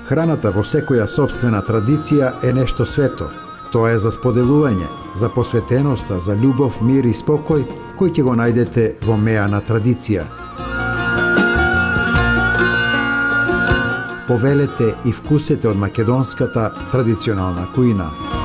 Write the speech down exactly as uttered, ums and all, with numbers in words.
Храната во секоја сопствена традиција е нешто свето. Тоа е за споделување, за посветеноста, за љубов, мир и спокој, кој ќе го најдете во меа на традиција. Повелете и вкусете од македонската традиционална кујна.